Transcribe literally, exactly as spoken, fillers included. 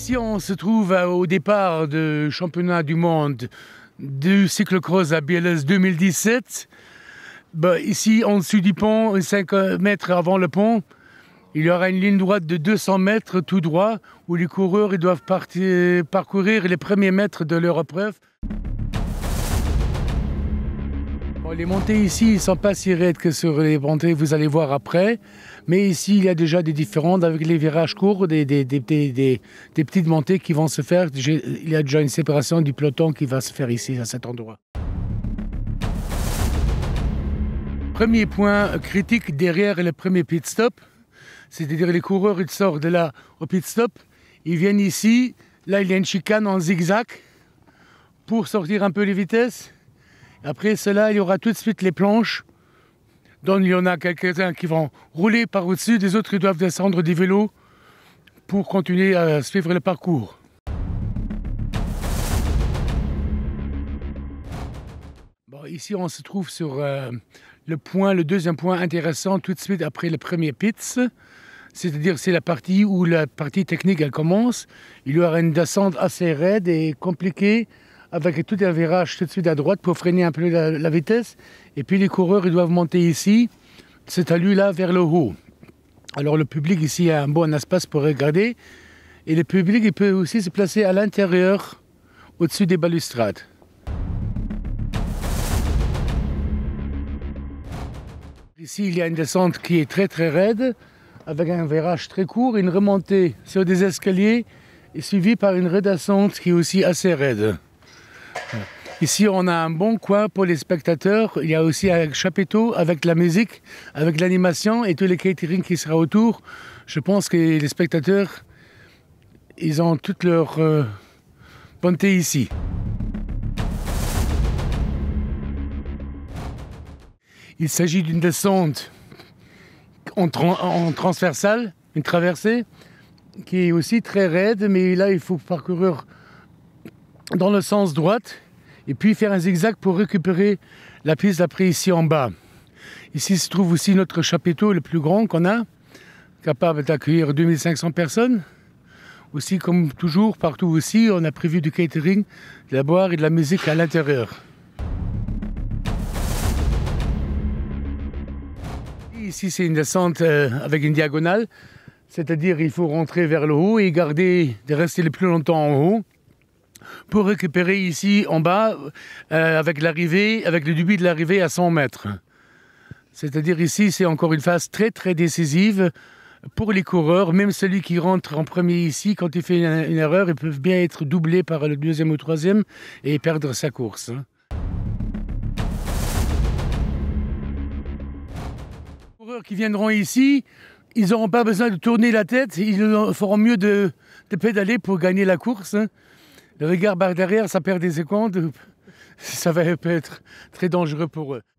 Ici, on se trouve au départ du championnat du monde du cyclocross à Biélès deux mille dix-sept. Ben, ici, en dessous du pont, cinq mètres avant le pont, il y aura une ligne droite de deux cents mètres tout droit où les coureurs ils doivent partir, parcourir les premiers mètres de leur épreuve. Bon, les montées ici ne sont pas si raides que sur les montées, vous allez voir après. Mais ici, il y a déjà des différences avec les virages courts, des, des, des, des, des, des petites montées qui vont se faire. Il y a déjà une séparation du peloton qui va se faire ici, à cet endroit. Premier point critique derrière le premier pit stop, c'est-à-dire les coureurs ils sortent de là au pit stop, ils viennent ici, là il y a une chicane en zigzag pour sortir un peu les vitesses. Après cela, il y aura tout de suite les planches, dont il y en a quelques-uns qui vont rouler par au-dessus, des autres ils doivent descendre des vélos pour continuer à suivre le parcours. Bon, ici on se trouve sur euh, le point, le deuxième point intéressant tout de suite après le premier pits, c'est-à-dire c'est la partie où la partie technique elle commence. Il y aura une descente assez raide et compliquée avec tout un virage tout de suite à droite pour freiner un peu la, la vitesse. Et puis les coureurs ils doivent monter ici, cet talus-là vers le haut. Alors le public ici a un bon espace pour regarder et le public il peut aussi se placer à l'intérieur au-dessus des balustrades. Ici, il y a une descente qui est très très raide, avec un virage très court, une remontée sur des escaliers, et suivie par une redescente qui est aussi assez raide. Ici, on a un bon coin pour les spectateurs. Il y a aussi un chapiteau avec la musique, avec l'animation et tous les catering qui sera autour. Je pense que les spectateurs, ils ont toute leur euh, bonté ici. Il s'agit d'une descente en, tra en transversale, une traversée, qui est aussi très raide, mais là il faut parcourir dans le sens droit et puis faire un zigzag pour récupérer la piste après ici en bas. Ici se trouve aussi notre chapiteau le plus grand qu'on a, capable d'accueillir deux mille cinq cents personnes. Aussi, comme toujours, partout aussi, on a prévu du catering, de la boire et de la musique à l'intérieur. Ici, c'est une descente euh, avec une diagonale, c'est-à-dire il faut rentrer vers le haut et garder, de rester le plus longtemps en haut pour récupérer ici en bas euh, avec l'arrivée, avec le début de l'arrivée à cent mètres. C'est-à-dire ici, c'est encore une phase très très décisive pour les coureurs. Même celui qui rentre en premier ici, quand il fait une, une erreur, ils peuvent bien être doublés par le deuxième ou troisième et perdre sa course. Les coureurs qui viendront ici, ils n'auront pas besoin de tourner la tête, ils feront mieux de, de pédaler pour gagner la course. Le regard par derrière, ça perd des secondes, ça va peut être très dangereux pour eux.